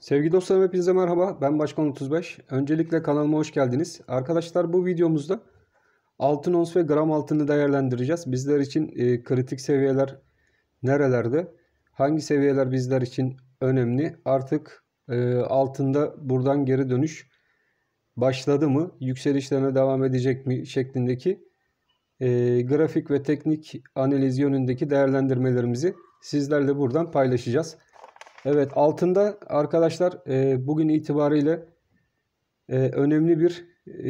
Sevgili dostlarım hepinize merhaba. Ben Başkan 35. Öncelikle kanalıma hoş geldiniz. Arkadaşlar bu videomuzda altın ons ve gram altını değerlendireceğiz. Bizler için kritik seviyeler nerelerde? Hangi seviyeler bizler için önemli? Artık altında buradan geri dönüş başladı mı? Yükselişlerine devam edecek mi? Şeklindeki grafik ve teknik analiz yönündeki değerlendirmelerimizi sizlerle buradan paylaşacağız. Evet, altında arkadaşlar bugün itibariyle önemli bir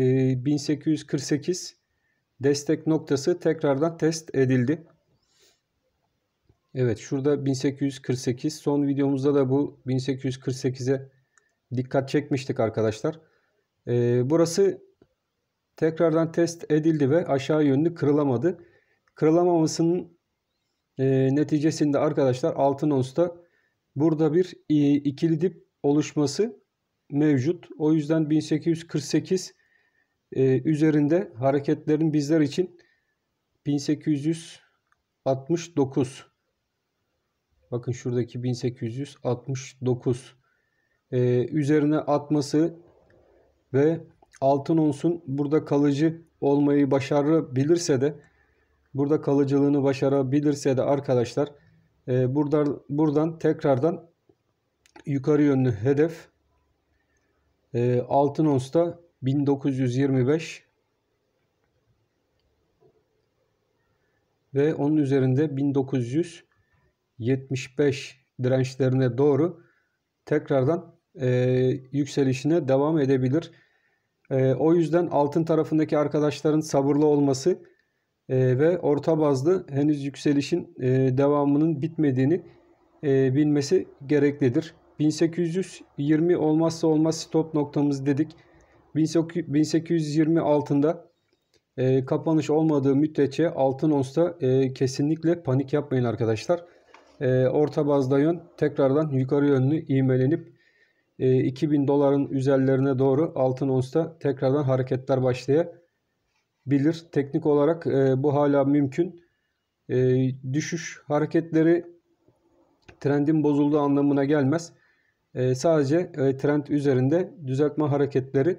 1848 destek noktası tekrardan test edildi. Evet, şurada 1848, son videomuzda da bu 1848'e dikkat çekmiştik arkadaşlar. Burası tekrardan test edildi ve aşağı yönlü kırılamadı. Kırılamamasının neticesinde arkadaşlar altın onsta burada bir ikili dip oluşması mevcut. O yüzden 1848 üzerinde hareketlerin bizler için 1869, bakın şuradaki 1869 üzerine atması ve altın onsun burada kalıcı olmayı başarabilirse de, burada kalıcılığını başarabilirse de arkadaşlar buradan tekrardan yukarı yönlü hedef altın onsta 1925 ve onun üzerinde 1975 dirençlerine doğru tekrardan yükselişine devam edebilir. O yüzden altın tarafındaki arkadaşların sabırlı olması ve orta bazlı henüz yükselişin devamının bitmediğini bilmesi gereklidir. 1820 olmazsa olmaz stop noktamız dedik. 1820 altında kapanış olmadığı müddetçe altın onsta kesinlikle panik yapmayın arkadaşlar. Orta bazda yön tekrardan yukarı yönlü ivmelenip 2000 doların üzerlerine doğru altın onsta tekrardan hareketler başlayabilir. Teknik olarak bu hala mümkün. Düşüş hareketleri trendin bozulduğu anlamına gelmez. Sadece trend üzerinde düzeltme hareketleri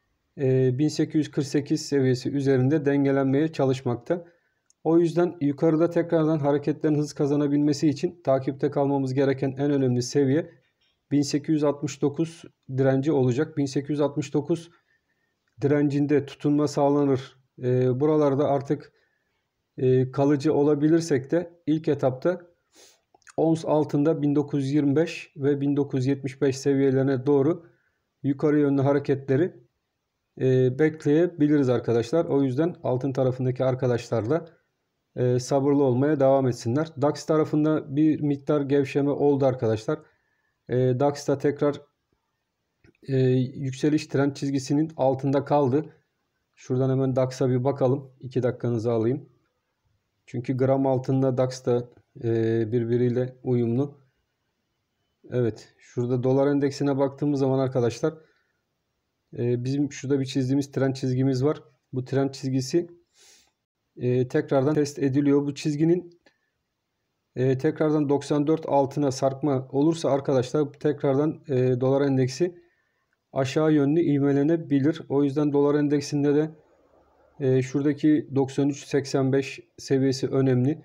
1848 seviyesi üzerinde dengelenmeye çalışmakta. O yüzden yukarıda tekrardan hareketlerin hız kazanabilmesi için takipte kalmamız gereken en önemli seviye 1869 direnci olacak. 1869 direncinde tutunma sağlanır. Buralarda artık kalıcı olabilirsek de ilk etapta ons altında 1925 ve 1975 seviyelerine doğru yukarı yönlü hareketleri bekleyebiliriz arkadaşlar. O yüzden altın tarafındaki arkadaşlar da sabırlı olmaya devam etsinler. DAX tarafında bir miktar gevşeme oldu arkadaşlar. DAX'ta tekrar yükseliş trend çizgisinin altında kaldı. Şuradan hemen DAX'a bir bakalım. 2 dakikanızı alayım. Çünkü gram altınla DAX da birbiriyle uyumlu. Evet, şurada dolar endeksine baktığımız zaman arkadaşlar bizim şurada bir çizdiğimiz trend çizgimiz var. Bu trend çizgisi tekrardan test ediliyor. Bu çizginin tekrardan 94 altına sarkma olursa arkadaşlar tekrardan dolar endeksi aşağı yönlü ivmelenebilir. O yüzden dolar endeksinde de şuradaki 93.85 seviyesi önemli.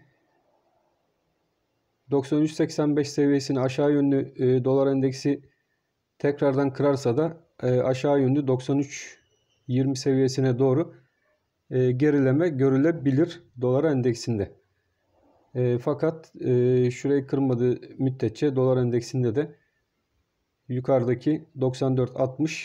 93.85 seviyesini aşağı yönlü dolar endeksi tekrardan kırarsa da aşağı yönlü 93.20 seviyesine doğru gerileme görülebilir dolar endeksinde. Fakat şurayı kırmadığı müddetçe dolar endeksinde de yukarıdaki 94.60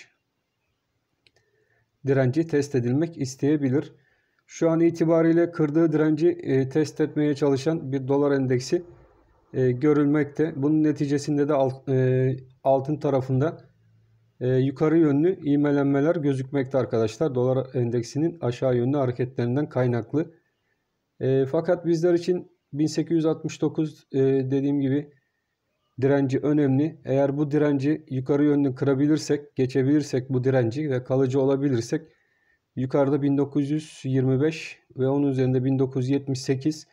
direnci test edilmek isteyebilir. Şu an itibariyle kırdığı direnci test etmeye çalışan bir dolar endeksi görülmekte. Bunun neticesinde de altın tarafında yukarı yönlü ivmelenmeler gözükmekte arkadaşlar. Dolar endeksinin aşağı yönlü hareketlerinden kaynaklı. Fakat bizler için 1869 dediğim gibi direnci önemli. Eğer bu direnci yukarı yönlü kırabilirsek, geçebilirsek bu direnci ve kalıcı olabilirsek yukarıda 1925 ve onun üzerinde 1978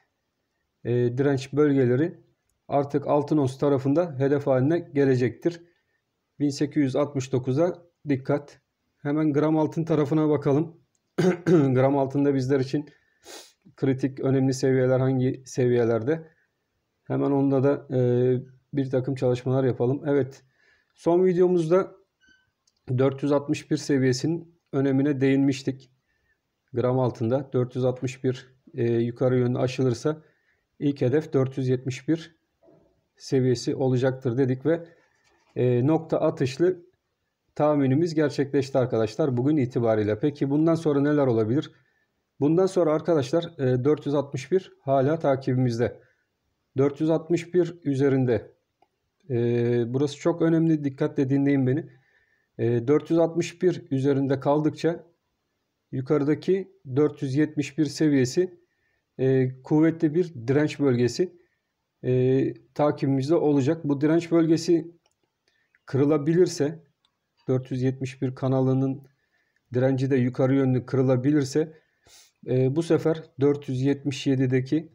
direnç bölgeleri artık altın ons tarafında hedef haline gelecektir. 1869'a dikkat. Hemen gram altın tarafına bakalım. Gram altında bizler için kritik önemli seviyeler hangi seviyelerde? Hemen onda da bir takım çalışmalar yapalım. Evet, son videomuzda 461 seviyesinin önemine değinmiştik. Gram altında 461 yukarı yönlü aşılırsa ilk hedef 471 seviyesi olacaktır dedik ve nokta atışlı tahminimiz gerçekleşti arkadaşlar bugün itibariyle. Peki bundan sonra neler olabilir? Bundan sonra arkadaşlar 461 hala takibimizde. 461 üzerinde. Burası çok önemli. Dikkatle dinleyin beni. 461 üzerinde kaldıkça yukarıdaki 471 seviyesi kuvvetli bir direnç bölgesi takibimizde olacak. Bu direnç bölgesi kırılabilirse 471 kanalının direnci de yukarı yönlü kırılabilirse bu sefer 477'deki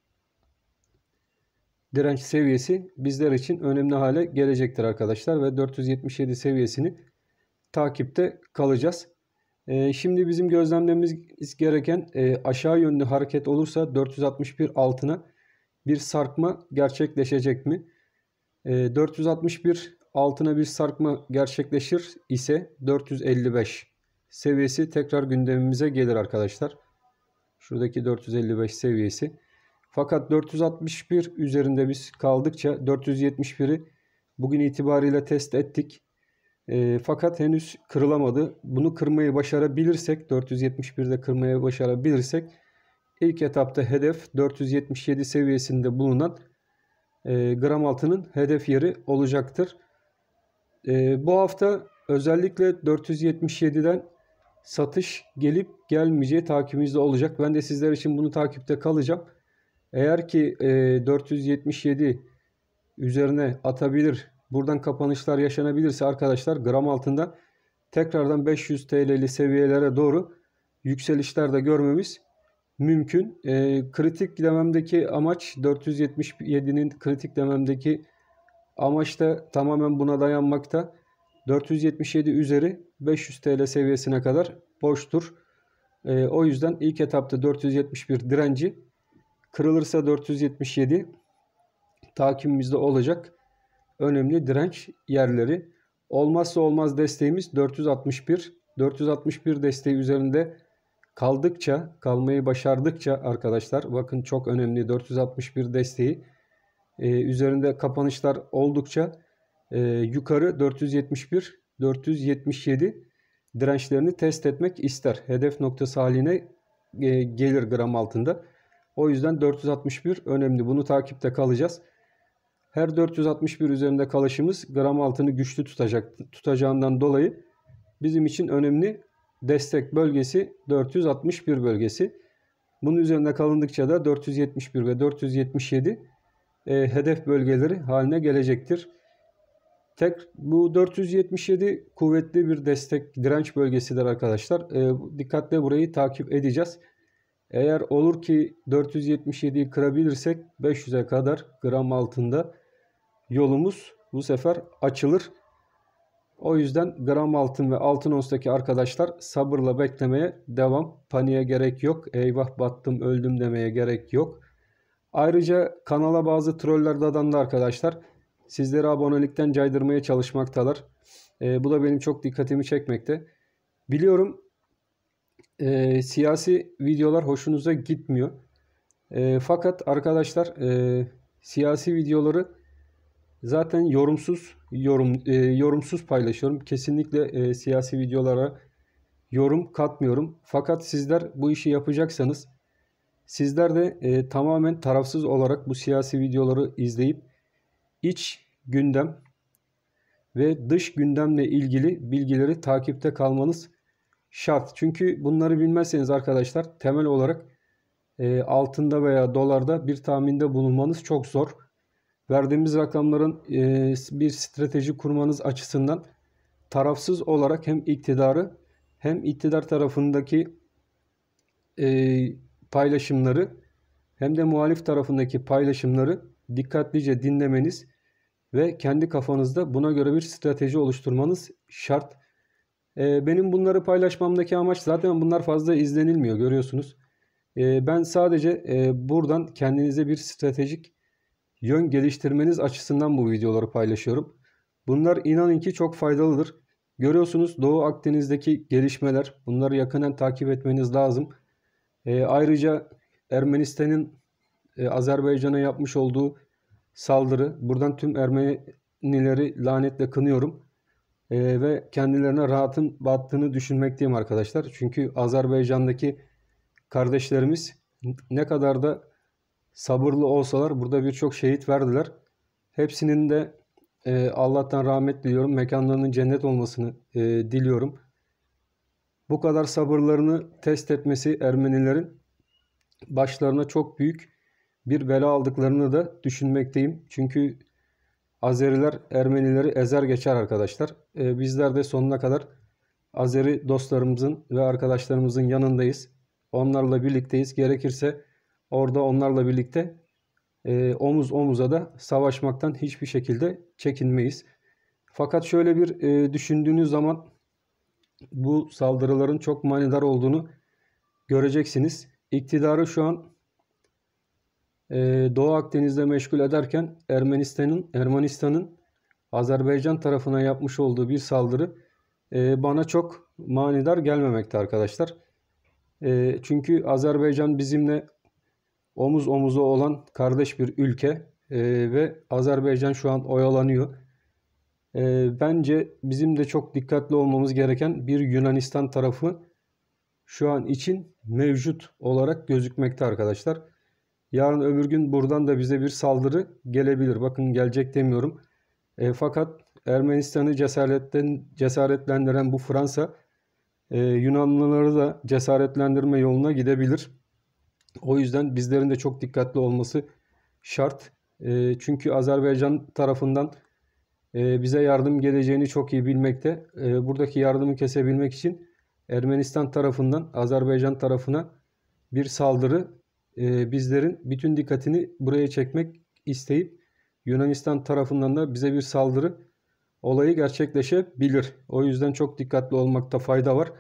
direnç seviyesi bizler için önemli hale gelecektir arkadaşlar ve 477 seviyesini takipte kalacağız. Şimdi bizim gözlemlememiz gereken aşağı yönlü hareket olursa 461 altına bir sarkma gerçekleşecek mi? 461 altına bir sarkma gerçekleşir ise 455 seviyesi tekrar gündemimize gelir arkadaşlar. Şuradaki 455 seviyesi. Fakat 461 üzerinde biz kaldıkça 471'i bugün itibariyle test ettik. Fakat henüz kırılamadı. Bunu kırmayı başarabilirsek, 471'de kırmayı başarabilirsek ilk etapta hedef 477 seviyesinde bulunan gram altının hedef yeri olacaktır. Bu hafta özellikle 477'den satış gelip gelmeyeceği takibimizde olacak. Ben de sizler için bunu takipte kalacağım. Eğer ki 477 üzerine atabilir, buradan kapanışlar yaşanabilirse arkadaşlar gram altında tekrardan 500 TL'li seviyelere doğru yükselişler de görmemiz mümkün. Kritik dememdeki amaç 477'nin kritik dememdeki amaç da tamamen buna dayanmakta. 477 üzeri 500 TL seviyesine kadar boştur. O yüzden ilk etapta 471 direnci kırılırsa 477 takibimizde olacak önemli direnç yerleri. Olmazsa olmaz desteğimiz 461. 461 desteği üzerinde kalmayı başardıkça arkadaşlar bakın çok önemli 461 desteği üzerinde kapanışlar oldukça yukarı 471 477 dirençlerini test etmek ister. Hedef noktası haline gelir gram altında. O yüzden 461 önemli. Bunu takipte kalacağız. Her 461 üzerinde kalışımız gram altını güçlü tutacağından dolayı bizim için önemli destek bölgesi 461 bölgesi. Bunun üzerinde kalındıkça da 471 ve 477 hedef bölgeleri haline gelecektir. Bu 477 kuvvetli bir destek direnç bölgesidir arkadaşlar. Dikkatle burayı takip edeceğiz. Eğer olur ki 477'yi kırabilirsek 500'e kadar gram altında yolumuz bu sefer açılır. O yüzden gram altın ve altın onstaki arkadaşlar sabırla beklemeye devam. Paniğe gerek yok. Eyvah battım öldüm demeye gerek yok. Ayrıca kanala bazı troller dadandı arkadaşlar. Sizleri abonelikten caydırmaya çalışmaktalar. Bu da benim çok dikkatimi çekmekte. Biliyorum siyasi videolar hoşunuza gitmiyor. Fakat arkadaşlar siyasi videoları zaten yorumsuz paylaşıyorum. Kesinlikle siyasi videolara yorum katmıyorum. Fakat sizler bu işi yapacaksanız sizler de tamamen tarafsız olarak bu siyasi videoları izleyip iç gündem ve dış gündemle ilgili bilgileri takipte kalmanız şart. Çünkü bunları bilmezseniz arkadaşlar temel olarak altında veya dolarda bir tahminde bulunmanız çok zor. Verdiğimiz rakamların bir strateji kurmanız açısından tarafsız olarak hem iktidarı hem iktidar tarafındaki paylaşımları hem de muhalif tarafındaki paylaşımları dikkatlice dinlemeniz ve kendi kafanızda buna göre bir strateji oluşturmanız şart. Benim bunları paylaşmamdaki amaç, zaten bunlar fazla izlenilmiyor, görüyorsunuz. Ben sadece buradan kendinize bir stratejik yön geliştirmeniz açısından bu videoları paylaşıyorum. Bunlar inanın ki çok faydalıdır. Görüyorsunuz Doğu Akdeniz'deki gelişmeler. Bunları yakından takip etmeniz lazım. Ayrıca Ermenistan'ın Azerbaycan'a yapmış olduğu saldırı. Buradan tüm Ermenileri lanetle kınıyorum. Ve kendilerine rahatın battığını düşünmekteyim arkadaşlar. Çünkü Azerbaycan'daki kardeşlerimiz ne kadar da sabırlı olsalar burada birçok şehit verdiler. Hepsinin de Allah'tan rahmet diliyorum. Mekanlarının cennet olmasını diliyorum. Bu kadar sabırlarını test etmesi Ermenilerin başlarına çok büyük bir bela aldıklarını da düşünmekteyim. Çünkü Azeriler Ermenileri ezer geçer arkadaşlar. Bizler de sonuna kadar Azeri dostlarımızın ve arkadaşlarımızın yanındayız. Onlarla birlikteyiz. Gerekirse orada onlarla birlikte omuz omuza da savaşmaktan hiçbir şekilde çekinmeyiz. Fakat şöyle bir düşündüğünüz zaman bu saldırıların çok manidar olduğunu göreceksiniz. İktidarı şu an Doğu Akdeniz'de meşgul ederken Ermenistan'ın Azerbaycan tarafına yapmış olduğu bir saldırı bana çok manidar gelmemekte arkadaşlar. Çünkü Azerbaycan bizimle omuz omuza olan kardeş bir ülke ve Azerbaycan şu an oyalanıyor. Bence bizim de çok dikkatli olmamız gereken bir Yunanistan tarafı şu an için mevcut olarak gözükmekte arkadaşlar. Yarın öbür gün buradan da bize bir saldırı gelebilir. Bakın gelecek demiyorum. Fakat Ermenistan'ı cesaretlendiren bu Fransa Yunanlıları da cesaretlendirme yoluna gidebilir. O yüzden bizlerin de çok dikkatli olması şart. Çünkü Azerbaycan tarafından bize yardım geleceğini çok iyi bilmekte. Buradaki yardımı kesebilmek için Ermenistan tarafından Azerbaycan tarafına bir saldırı, bizlerin bütün dikkatini buraya çekmek isteyip Yunanistan tarafından da bize bir saldırı olayı gerçekleşebilir. O yüzden çok dikkatli olmakta fayda var.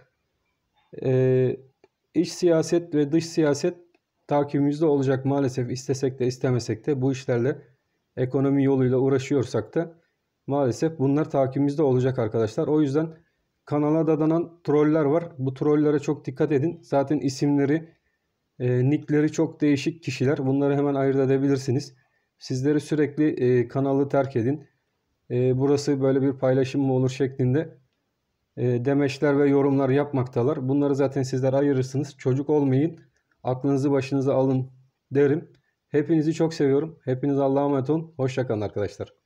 İç siyaset ve dış siyaset takibimizde olacak maalesef, istesek de istemesek de bu işlerle ekonomi yoluyla uğraşıyorsak da maalesef bunlar takibimizde olacak arkadaşlar. O yüzden kanala dadanan troller var. Bu trollere çok dikkat edin. Zaten isimleri, nickleri çok değişik kişiler. Bunları hemen ayırt edebilirsiniz. Sizleri sürekli kanalı terk edin. Burası böyle bir paylaşım mı olur şeklinde demeçler ve yorumlar yapmaktalar. Bunları zaten sizler ayırırsınız. Çocuk olmayın. Aklınızı başınıza alın derim. Hepinizi çok seviyorum. Hepiniz Allah'a emanet olun. Hoşça kalın arkadaşlar.